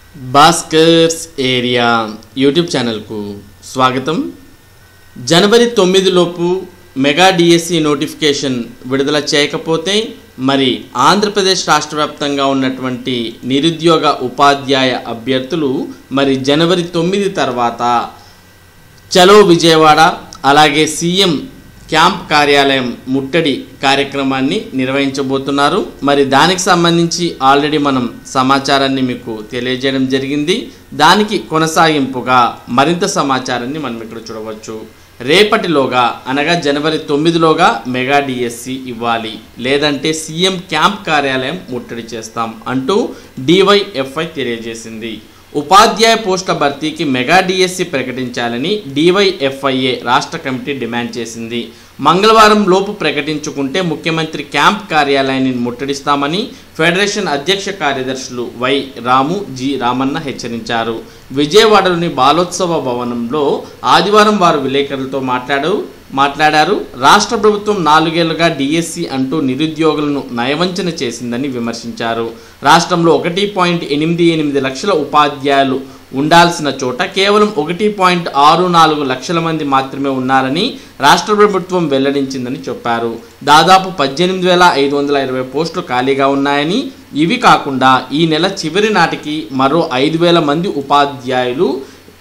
Bhaskar's area YouTube ఛానల్కు స్వాగతం. జనవరి 9 లోపు మెగా డిఎస్సి నోటిఫికేషన్ విడుదల చేయకపోతే మరి ఆంధ్రప్రదేశ్ రాష్ట్ర వ్యాప్తంగా ఉన్నటువంటి నిరుద్యోగ ఉపాధ్యాయ అభ్యర్థులు మరి జనవరి 9 తర్వాత చలో విజయవాడ అలాగే సీఎం క్యాంప్ కార్యాలయం ముట్టడి కార్యక్రమాన్ని నిర్వహించబోతున్నారు. మరి దానికి సంబంధించి ఆల్రెడీ మనం సమాచారాన్ని మీకు తెలియజేయడం జరిగింది. దానికి కొనసాగింపుగా మరింత సమాచారాన్ని మనం ఇక్కడ చూడవచ్చు. రేపటిలోగా అనగా జనవరి 9లోగా మెగా డిఎస్సి ఇవ్వాలి, లేదంటే సీఎం క్యాంప్ కార్యాలయం ముట్టడి చేస్తాం అంటూ డివైఎఫ్ఐ తెలియజేసింది. ఉపాధ్యాయ పోస్టుల భర్తీకి మెగా డిఎస్సి ప్రకటించాలని డివైఎఫ్ఐఏ రాష్ట్ర కమిటీ డిమాండ్ చేసింది. మంగళవారం లోపు ప్రకటించుకుంటే ముఖ్యమంత్రి క్యాంప్ కార్యాలయాన్ని ముట్టడిస్తామని ఫెడరేషన్ అధ్యక్ష కార్యదర్శులు వై రాము, జి రామన్న హెచ్చరించారు. విజయవాడలోని బాలోత్సవ భవనంలో ఆదివారం వారు విలేకరులతో మాట్లాడారు. రాష్ట్ర ప్రభుత్వం 4 ఏళ్లుగా డిఎస్సి అంటూ నిరుద్యోగులను నయవంచన చేసిందని విమర్శించారు. రాష్ట్రంలో 1.88 లక్షల ఉపాధ్యాయులు ఉండాల్సిన చోట కేవలం 1.64 లక్షల మంది మాత్రమే ఉన్నారని రాష్ట్ర ప్రభుత్వం వెల్లడించిందని చెప్పారు. దాదాపు 18,520 పోస్టులు ఖాళీగా ఉన్నాయని, ఇవి కాకుండా ఈ నెల చివరి నాటికి మరో 5,000 మంది ఉపాధ్యాయులు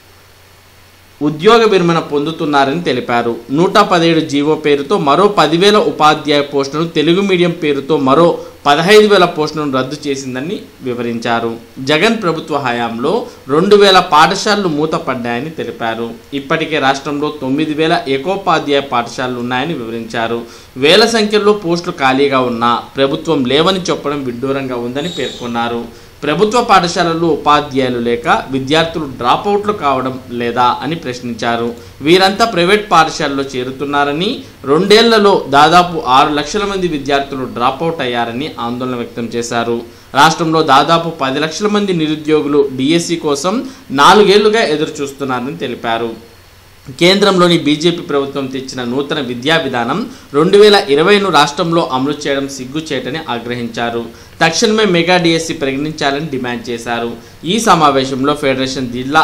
ఉద్యోగ విరమణ పొందుతున్నారని తెలిపారు. 117 జీవో పేరుతో మరో 10,000 ఉపాధ్యాయ పోస్టులను, తెలుగు మీడియం పేరుతో మరో 15,000 పోస్టులను రద్దు చేసిందని వివరించారు. జగన్ ప్రభుత్వ హయాంలో 2,000 పాఠశాలలు మూతపడ్డాయని తెలిపారు. ఇప్పటికే రాష్ట్రంలో 9,000 ఏకోపాధ్యాయ పాఠశాలలు ఉన్నాయని వివరించారు. వేల సంఖ్యలో పోస్టులు ఖాళీగా ఉన్నా ప్రభుత్వం లేవని చెప్పడం విడ్డూరంగా ఉందని పేర్కొన్నారు. ప్రభుత్వ పాఠశాలల్లో ఉపాధ్యాయులు లేక విద్యార్థులు డ్రాపౌట్లు కావడం లేదా అని ప్రశ్నించారు. వీరంతా ప్రైవేట్ పాఠశాలలో చేరుతున్నారని, 2 ఏళ్లలో దాదాపు 6 లక్షల మంది విద్యార్థులు డ్రాపౌట్ అయ్యారని ఆందోళన వ్యక్తం చేశారు. రాష్ట్రంలో దాదాపు 10 లక్షల మంది నిరుద్యోగులు డిఎస్సి కోసం 4 ఏళ్లుగా ఎదురు చూస్తున్నారని తెలిపారు. కేంద్రంలోని బీజేపీ ప్రభుత్వం తెచ్చిన నూతన విద్యా విధానం 2020ను రాష్ట్రంలో అమలు చేయడం సిగ్గుచేటని ఆగ్రహించారు. తక్షణమే మెగా డిఎస్సి ప్రకటించాలని డిమాండ్ చేశారు. ఈ సమావేశంలో ఫెడరేషన్ జిల్లా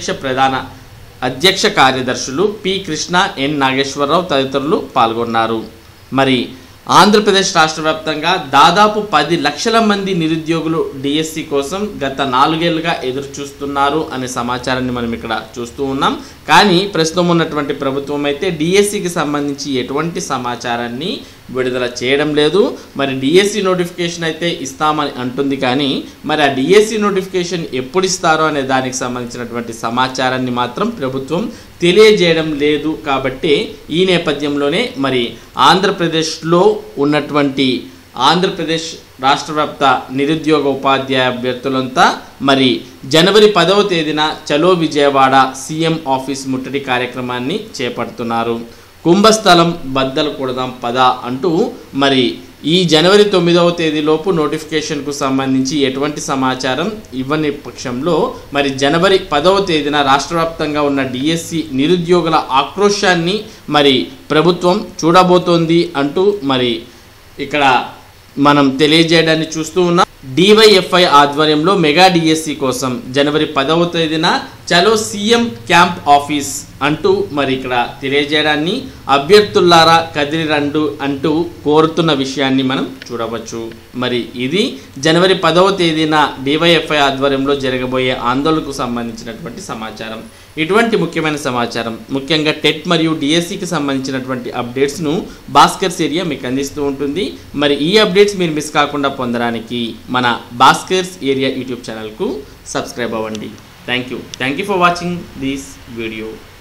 అధ్యక్ష కార్యదర్శులు పి కృష్ణ, ఎన్ నాగేశ్వరరావు తదితరులు పాల్గొన్నారు. మరి ఆంధ్రప్రదేశ్ రాష్ట్ర వ్యాప్తంగా దాదాపు 10 లక్షల మంది నిరుద్యోగులు డిఎస్సి కోసం గత 4 ఏళ్లుగా ఎదురు చూస్తున్నారు అనే సమాచారాన్ని మనం ఇక్కడ చూస్తూ ఉన్నాం. కానీ ప్రస్తుతం ఉన్నటువంటి ప్రభుత్వం అయితే డిఎస్సికి సంబంధించి ఎటువంటి సమాచారాన్ని విడుదల చేయడం లేదు. మరి డిఎస్సి నోటిఫికేషన్ అయితే ఇస్తామని అంటుంది, కానీ మరి ఆ డిఎస్సి నోటిఫికేషన్ ఎప్పుడు ఇస్తారో అనే దానికి సంబంధించినటువంటి సమాచారాన్ని మాత్రం ప్రభుత్వం తెలియజేయడం లేదు. కాబట్టి ఈ నేపథ్యంలోనే మరి ఆంధ్రప్రదేశ్లో ఉన్నటువంటి ఆంధ్రప్రదేశ్ రాష్ట్ర వ్యాప్త నిరుద్యోగ ఉపాధ్యాయ అభ్యర్థులంతా మరి జనవరి 10వ తేదీన చలో విజయవాడ సీఎం ఆఫీస్ ముట్టడి కార్యక్రమాన్ని చేపడుతున్నారు. కుంభస్థలం బద్దలు కొడదాం పదా అంటూ మరి ఈ జనవరి 9వ తేదీలోపు నోటిఫికేషన్కు సంబంధించి ఎటువంటి సమాచారం ఇవ్వని పక్షంలో మరి జనవరి 10వ తేదీన రాష్ట్ర వ్యాప్తంగా ఉన్న డిఎస్సి నిరుద్యోగుల ఆక్రోశాన్ని మరి ప్రభుత్వం చూడబోతోంది అంటూ మరి ఇక్కడ మనం తెలియజేయడాన్ని చూస్తూ ఉన్నాం. డివైఎఫ్ఐ ఆధ్వర్యంలో మెగా డిఎస్సి కోసం జనవరి 10వ తేదీన చలో సీఎం క్యాంప్ ఆఫీస్ అంటూ మరి ఇక్కడ తెలియజేయడాన్ని అభ్యర్థులారా కదిలి రండు అంటూ కోరుతున్న విషయాన్ని మనం చూడవచ్చు. మరి ఇది జనవరి 10వ తేదీన డివైఎఫ్ఐ ఆధ్వర్యంలో జరగబోయే ఆందోళనకు సంబంధించినటువంటి సమాచారం. ఇటువంటి ముఖ్యమైన సమాచారం, ముఖ్యంగా టెట్ మరియు డిఎస్సికి సంబంధించినటువంటి అప్డేట్స్ను భాస్కర్స్ ఏరియా మీకు అందిస్తూ ఉంటుంది. మరి ఈ అప్డేట్స్ మీరు మిస్ కాకుండా పొందడానికి మన భాస్కర్స్ ఏరియా యూట్యూబ్ ఛానల్కు సబ్స్క్రైబ్ అవ్వండి. Thank you for watching this video.